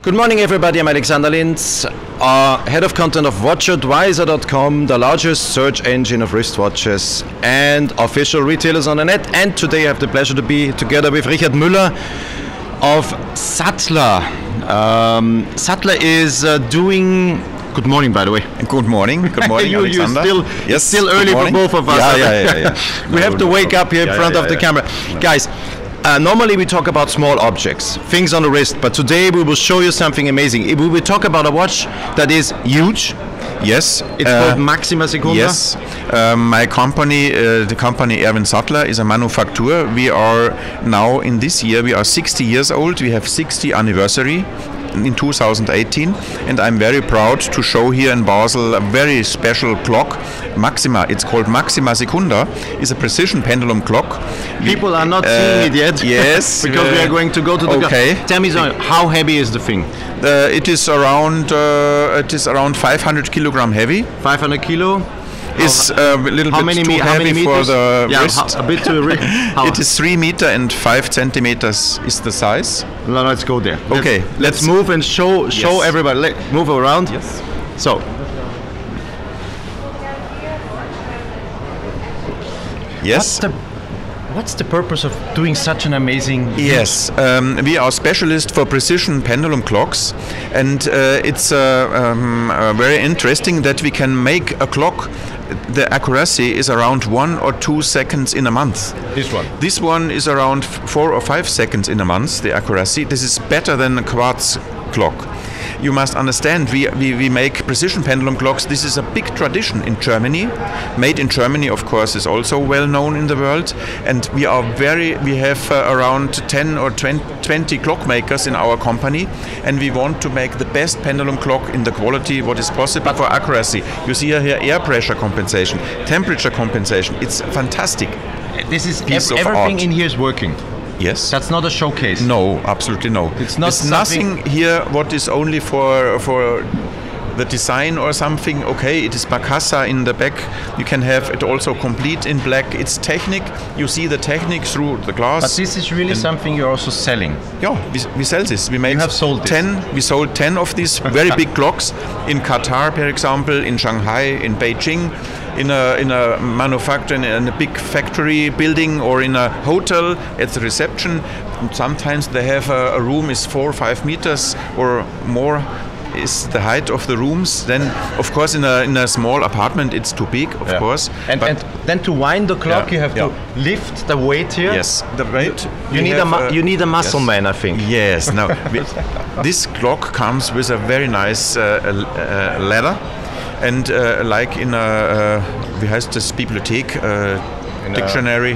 Good morning, everybody. I'm Alexander Linz, head of content of WatchAdvisor.com, the largest search engine of wristwatches and official retailers on the net. And today I have the pleasure to be together with Richard Müller of Sattler. Sattler is doing... Good morning, by the way. Good morning. Good morning, Alexander. It's still early for both of us. Yeah. We have to wake up here in front of the camera. Guys, normally we talk about small objects, things on the wrist, but today we will show you something amazing. We will talk about a watch that is huge. Yes. It's called Maxima Secunda. Yes. My company, the company Erwin Sattler, is a manufacturer. We are now, in this year, we are 60 years old. We have 60 anniversary in 2018, and I'm very proud to show here in Basel a very special clock, Maxima. It's called Maxima Secunda. It's a precision pendulum clock. People are not seeing it yet. Yes, because we are going to go to the. Okay. Tell me something. How heavy is the thing? It is around 500 kilogram heavy. 500 kilo. Is a little bit too heavy for the wrist. A bit too wrist. It is 3 meter and 5 centimeters is the size. No, let's go there. Okay, let's move and show everybody. Move around. Yes. So. Yes. What's the purpose of doing such an amazing... Yes, we are specialists for precision pendulum clocks, and it's very interesting that we can make a clock. The accuracy is around 1 or 2 seconds in a month. This one is around 4 or 5 seconds in a month, the accuracy. This is better than a quartz clock. You must understand, we make precision pendulum clocks. This is a big tradition in Germany. Made in Germany, of course, is also well known in the world. And we have around 10 or 20 clockmakers in our company. And we want to make the best pendulum clock in the quality what is possible for accuracy. You see here air pressure compensation, temperature compensation. It's fantastic. This is everything in here is working. Yes. That's not a showcase. No, absolutely no. It's not There's nothing here what is only for the design or something. Okay, it is Bacassa in the back. You can have it also complete in black. It's technique. You see the technique through the glass. But this is really something you're also selling. Yeah, we sell this. We have sold 10. We sold 10 of these very big clocks in Qatar, for example, in Shanghai, in Beijing. In a manufacturing, in a big factory building, or in a hotel at the reception. And sometimes they have a room is 4 or 5 meters or more is the height of the rooms. Then, of course, in a small apartment, it's too big, of course. And then to wind the clock, you have to lift the weight here. Yes, the weight. You need a muscle man, I think. Yes. Now, this clock comes with a very nice leather. And like in wie heißt das, Bibliothek, dictionary,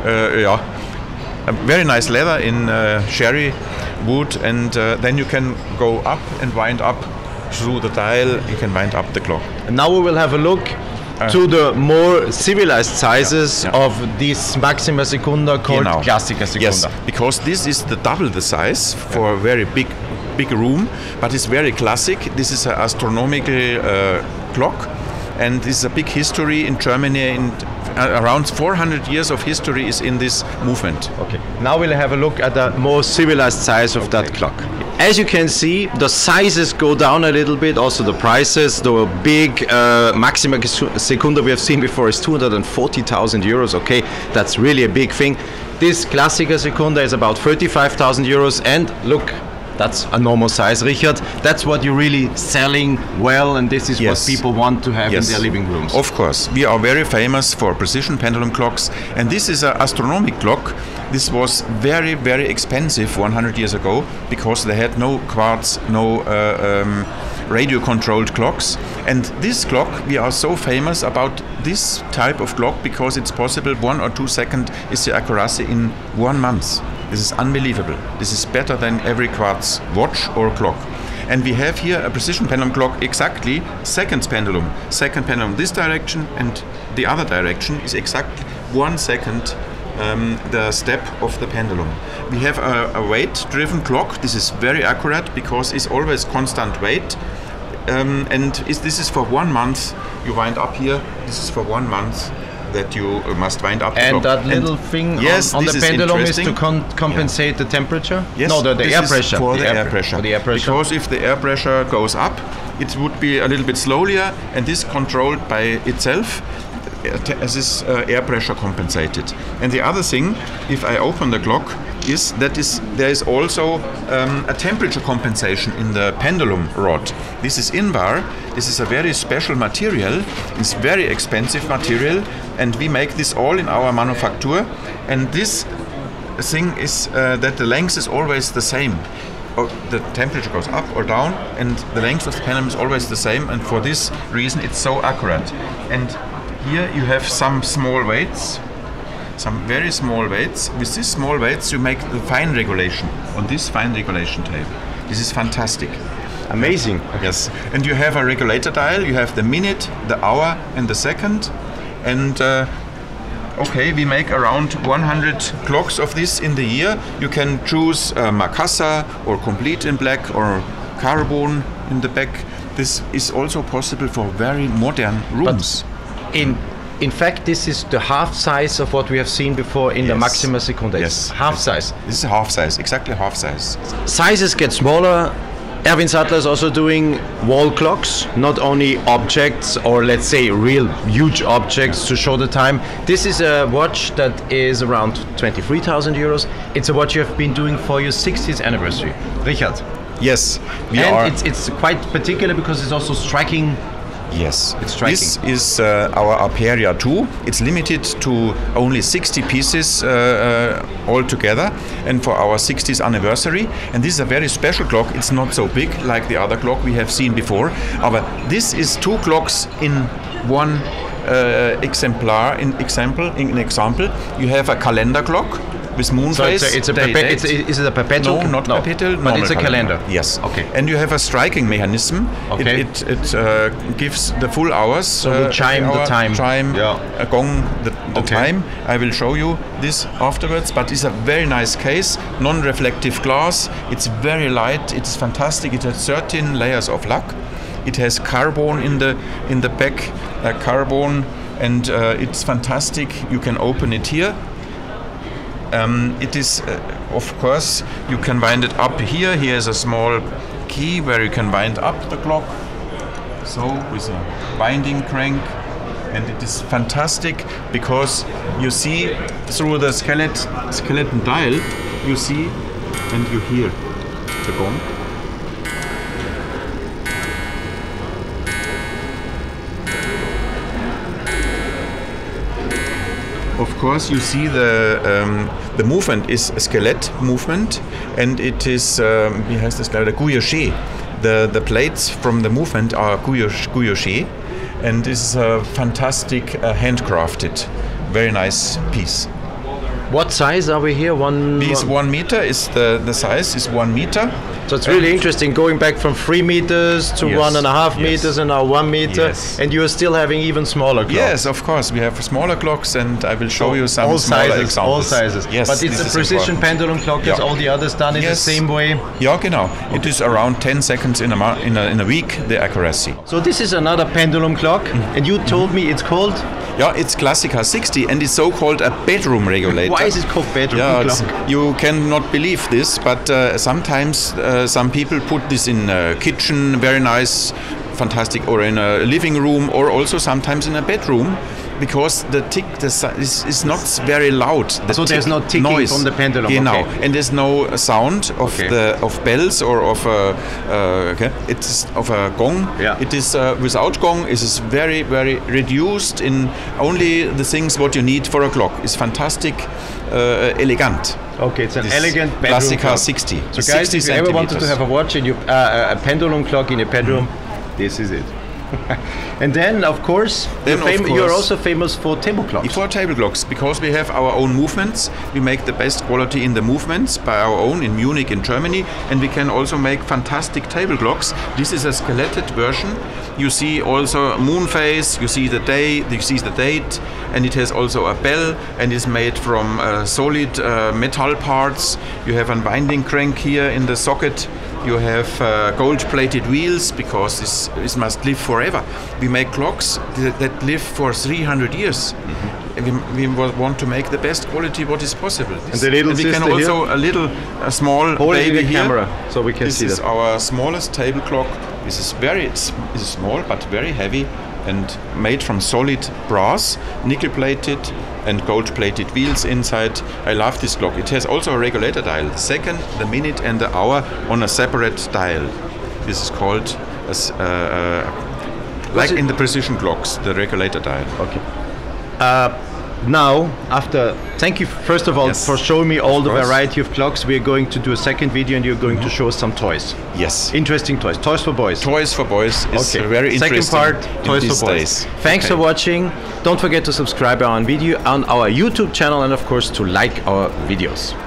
a very nice leather in cherry wood, and then you can go up and wind up through the dial. You can wind up the clock. And now we will have a look to the more civilized sizes of this Maxima Secunda called Classica Secunda. Yes, because this is double the size for a very big room, but it's very classic. This is an astronomical clock, and this is a big history in Germany. And around 400 years of history is in this movement. Okay, now we'll have a look at the more civilized size of that clock. As you can see, the sizes go down a little bit, also the prices. The big Maxima Secunda we have seen before is 240,000 euros. Okay, that's really a big thing. This Classica Secunda is about 35,000 euros, and look, that's a normal size, Richard. That's what you're really selling well, and this is what people want to have in their living rooms. Of course. We are very famous for precision pendulum clocks, and this is an astronomical clock. This was very, very expensive 100 years ago because they had no quartz, no radio-controlled clocks. And this clock, we are so famous about this type of clock because it's possible 1 or 2 seconds is the accuracy in 1 month. This is unbelievable. This is better than every quartz watch or clock. And we have here a precision pendulum clock, exactly second pendulum this direction, and the other direction is exactly 1 second the step of the pendulum. We have a weight-driven clock. This is very accurate because it's always constant weight. And this is for 1 month. You wind up here. This is for 1 month. that you must wind up the And clock. that little thing yes, on the this is pendulum is to interesting. compensate the temperature? Yes, No, the this air is pressure. for the air pressure. For the air pressure. Because if the air pressure goes up, it would be a little bit slower, and this controlled by itself as this air pressure compensated. And the other thing, if I open the clock, is that there is also a temperature compensation in the pendulum rod. This is Invar. This is a very special material. It's very expensive material, and we make this all in our manufacture. And this thing is that the length is always the same. The temperature goes up or down, and the length of the pendulum is always the same. And for this reason, it's so accurate. And here you have some small weights. Some very small weights. With these small weights, you make the fine regulation on this fine regulation table. This is fantastic. Amazing. Yes. And you have a regulator dial. You have the minute, the hour, and the second. And okay, we make around 100 clocks of this in the year. You can choose Makassar or complete in black or carbon in the back. This is also possible for very modern rooms. But in fact, this is the half size of what we have seen before in the Maxima Secunda. Yes. Half size. This is half size, exactly half size. Sizes get smaller. Erwin Sattler is also doing wall clocks, not only objects or let's say real huge objects to show the time. This is a watch that is around 23,000 euros. It's a watch you have been doing for your 60th anniversary. Richard. Yes, It's quite particular because it's also striking. Yes, it's striking. This is our Aperia 2. It's limited to only 60 pieces altogether, and for our 60th anniversary. And this is a very special clock. It's not so big like the other clock we have seen before. But this is two clocks in one exemplar. In example, you have a calendar clock with moon phase. So is it a perpetual? No, not perpetual. But it's a calendar. Yes. Okay. And you have a striking mechanism. Okay. It gives the full hours. So we chime the time. Gong the time. I will show you this afterwards. But it's a very nice case. Non-reflective glass. It's very light. It's fantastic. It has 13 layers of lac. It has carbon in the back. Carbon, and it's fantastic. You can open it here. It is, of course, you can wind it up here. Here is a small key where you can wind up the clock. So with a winding crank, and it is fantastic because you see through the skeleton dial, you see and you hear the gong. Of course, you see the movement is a skeleton movement, and it is wie heißt das, the guilloche. The plates from the movement are guilloche, and this is a fantastic handcrafted, very nice piece. What size are we here? 1 meter is the size is 1 meter. So it's really interesting going back from 3 meters to 1.5 meters and now 1 meter, and you are still having even smaller clocks. Yes, of course, we have smaller clocks, and I will show you some smaller examples. All sizes. Yes, but it's a precision pendulum clock, as all the others done in the same way. Yeah, genau. It is around 10 seconds in a week, the accuracy. So this is another pendulum clock, and you told me it's called? Yeah, it's Classica 60, and it's so-called a bedroom regulator. Why is it called bedroom clock? You cannot believe this, but sometimes some people put this in a kitchen, very nice, fantastic, or in a living room, or also sometimes in a bedroom, because the tick is not very loud. So there's no ticking noise from the pendulum. Genau, and there's no sound of of bells or of it's of a gong. Yeah. It is without gong. It is very reduced in only the things what you need for a clock. It's fantastic, elegant. Okay, it's an elegant bedroom Classica clock. 60. So guys, if you ever wanted to have a watch in your a pendulum clock in your bedroom, this is it. And then, of course, you're also famous for table clocks. For table clocks, because we have our own movements. We make the best quality in the movements by our own in Munich, in Germany, and we can also make fantastic table clocks. This is a skeleted version. You see also moon phase. You see the day. You see the date, and it has also a bell, and is made from solid metal parts. You have a winding crank here in the socket. You have gold-plated wheels, because this must live forever. We make clocks that live for 300 years. we want to make the best quality what is possible. And the little we can sister also here? a small Hold baby the here. camera so we can This see is that. our smallest table clock. This is is small but very heavy and made from solid brass, nickel plated and gold plated wheels inside. I love this clock. It has also a regulator dial, the second, the minute and the hour on a separate dial. This is called like in the precision clocks, the regulator dial. Okay. Now, thank you first of all Yes, for showing me all the course. variety of clocks. We are going to do a second video and you're going to show us some toys. Yes. Interesting toys. Toys for boys. Toys for boys is very interesting. Second part, in toys these for boys. days. Thanks Okay. for watching. Don't forget to subscribe on our YouTube channel and of course to like our videos.